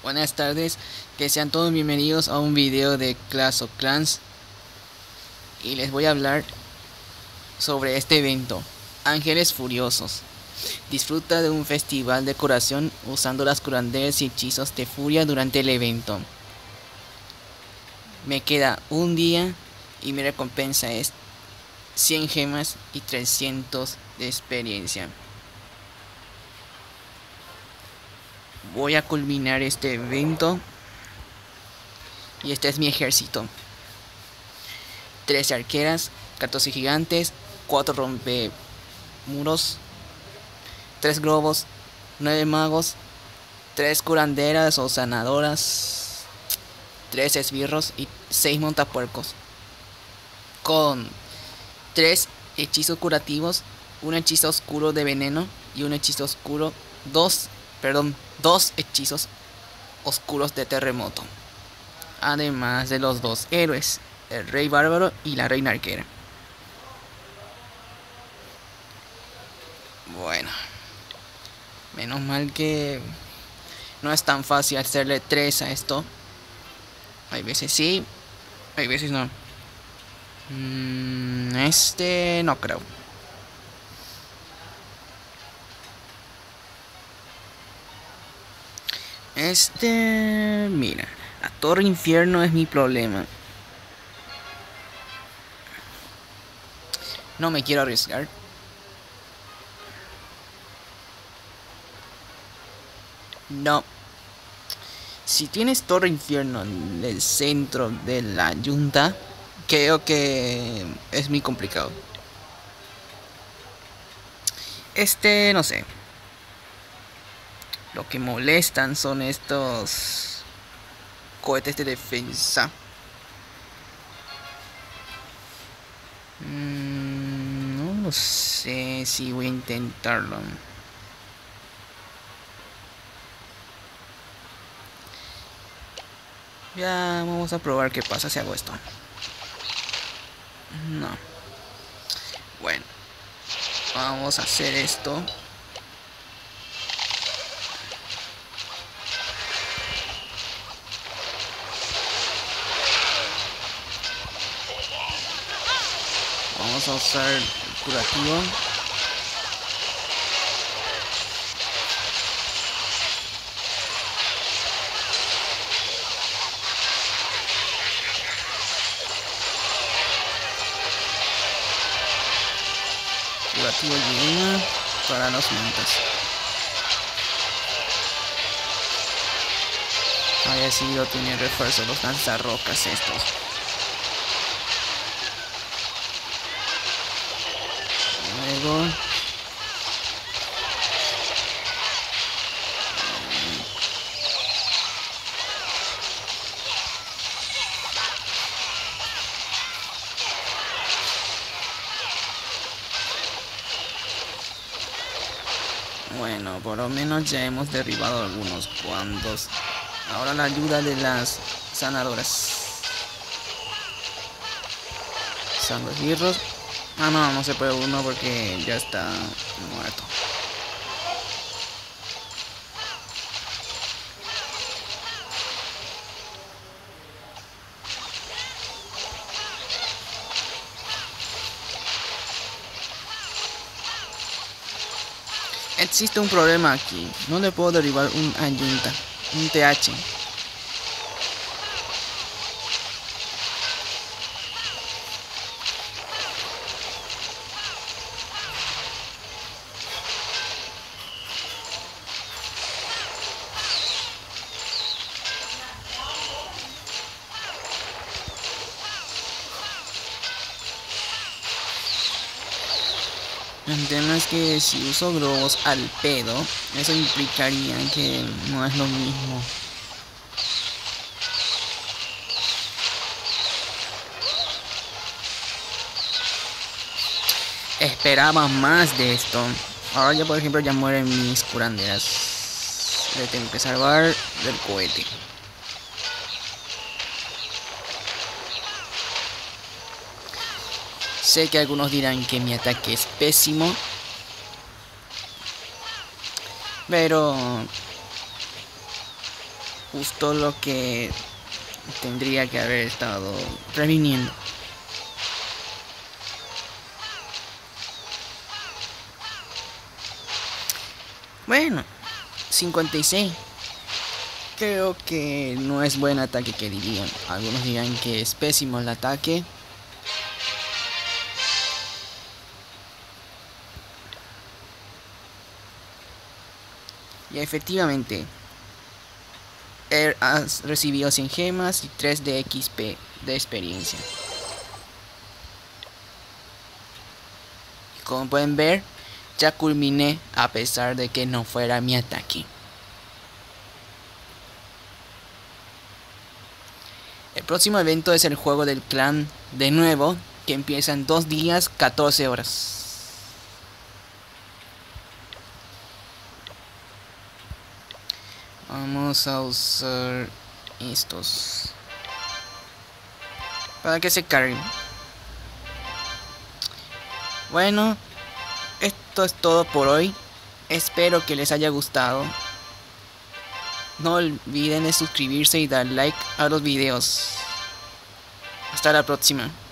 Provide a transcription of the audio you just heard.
Buenas tardes, que sean todos bienvenidos a un video de Clash of Clans. Y les voy a hablar sobre este evento, Ángeles Furiosos. Disfruta de un festival de curación usando las curanderas y hechizos de furia durante el evento. Me queda un día y mi recompensa es 100 gemas y 300 de experiencia. Voy a culminar este evento y este es mi ejército: 13 arqueras, 14 gigantes, 4 rompemuros, 3 globos, 9 magos, 3 curanderas o sanadoras, 3 esbirros y 6 montapuercos, con 3 hechizos curativos, un hechizo oscuro de veneno y un hechizo oscuro, dos hechizos oscuros de terremoto, además de los 2 héroes, el rey bárbaro y la reina arquera. Bueno, menos mal que no es tan fácil hacerle 3 a esto. Hay veces sí, hay veces no. Este no creo. Mira, la Torre Infierno es mi problema. No me quiero arriesgar. No. Si tienes Torre Infierno en el centro de la yunta, creo que es muy complicado. No sé. Lo que molestan son estos cohetes de defensa. No lo sé si voy a intentarlo. Ya vamos a probar qué pasa si hago esto. No. Bueno, vamos a hacer esto. Vamos a usar el curativo. Curativo llena para los montes. Había sido tiene refuerzo los lanzarrocas estos. Luego bueno, por lo menos ya hemos derribado algunos cuantos. Ahora la ayuda de las sanadoras. Son los birros. No se puede uno porque ya está muerto. Existe un problema aquí. No le puedo derribar un ayunta, un TH. El tema es que si uso globos al pedo, eso implicaría que no es lo mismo. Esperaba más de esto. Ahora ya por ejemplo ya mueren mis curanderas. Le tengo que salvar del cohete. Sé que algunos dirán que mi ataque es pésimo, pero Justo lo que tendría que haber estado previniendo. Bueno, 56. Creo que no es buen ataque, que dirían. Algunos dirán que es pésimo el ataque. Y efectivamente, has recibido 100 gemas y 3 de XP de experiencia. Y como pueden ver, ya culminé a pesar de que no fuera mi ataque. El próximo evento es el juego del clan de nuevo, que empieza en 2 días, 14 horas. Vamos a usar estos para que se carguen. Bueno, esto es todo por hoy. Espero que les haya gustado. No olviden de suscribirse y dar like a los videos. Hasta la próxima.